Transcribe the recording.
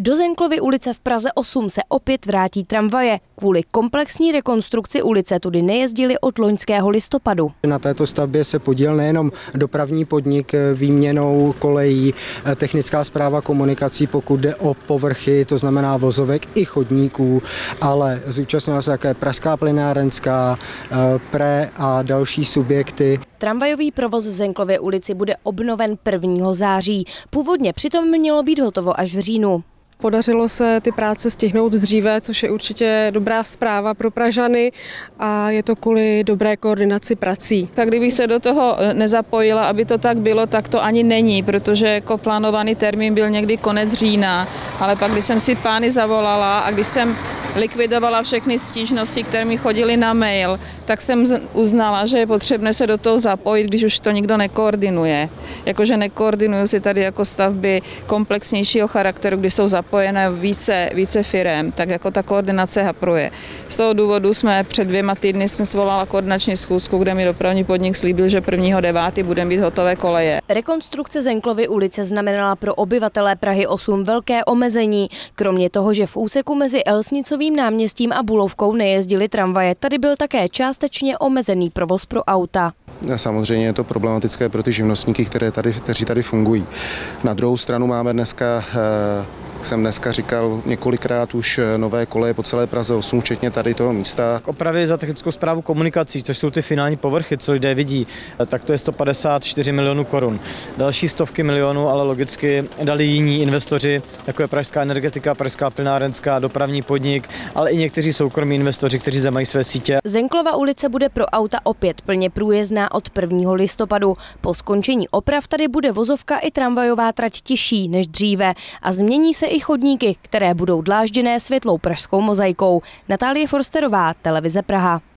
Do Zenklovy ulice v Praze 8 se opět vrátí tramvaje. Kvůli komplexní rekonstrukci ulice tudy nejezdily od loňského listopadu. Na této stavbě se podílel nejenom dopravní podnik výměnou kolejí, technická správa komunikací, pokud jde o povrchy, to znamená vozovek i chodníků, ale zúčastnila se také Pražská plynárenská, PRE a další subjekty. Tramvajový provoz v Zenklově ulici bude obnoven 1. září. Původně přitom mělo být hotovo až v říjnu. Podařilo se ty práce stihnout dříve, což je určitě dobrá zpráva pro Pražany a je to kvůli dobré koordinaci prací. Tak kdybych se do toho nezapojila, aby to tak bylo, tak to ani není, protože jako plánovaný termín byl někdy konec října, ale pak když jsem si pány zavolala a když jsem likvidovala všechny stížnosti, které mi chodily na mail, tak jsem uznala, že je potřebné se do toho zapojit, když už to nikdo nekoordinuje. Jakože nekoordinují si tady jako stavby komplexnějšího charakteru, kdy jsou zapojené více firem, tak jako ta koordinace hapruje. Z toho důvodu jsme před 2 týdny svolala koordinační schůzku, kde mi dopravní podnik slíbil, že 1.9. budeme mít hotové koleje. Rekonstrukce Zenklovy ulice znamenala pro obyvatele Prahy 8 velké omezení. Kromě toho, že v úseku mezi Elsnicovým náměstím a Bulovkou nejezdily tramvaje, tady byl také částečně omezený provoz pro auta. Samozřejmě je to problematické pro ty živnostníky, kteří tady fungují. Na druhou stranu máme dneska, jak jsem dneska říkal několikrát, už nové koleje po celé Praze 8, včetně tady toho místa. Opravy za technickou správu komunikací, což jsou ty finální povrchy, co lidé vidí, tak to je 154 milionů korun. Další stovky milionů, ale logicky dali jiní investoři, jako je Pražská energetika, Pražská plynárenská, dopravní podnik, ale i někteří soukromí investoři, kteří zde mají své sítě. Zenklova ulice bude pro auta opět plně průjezdná od 1. listopadu. Po skončení oprav tady bude vozovka i tramvajová trať těžší než dříve a změní se i chodníky, které budou dlážděné světlou pražskou mozaikou. Natálie Forsterová, Televize Praha.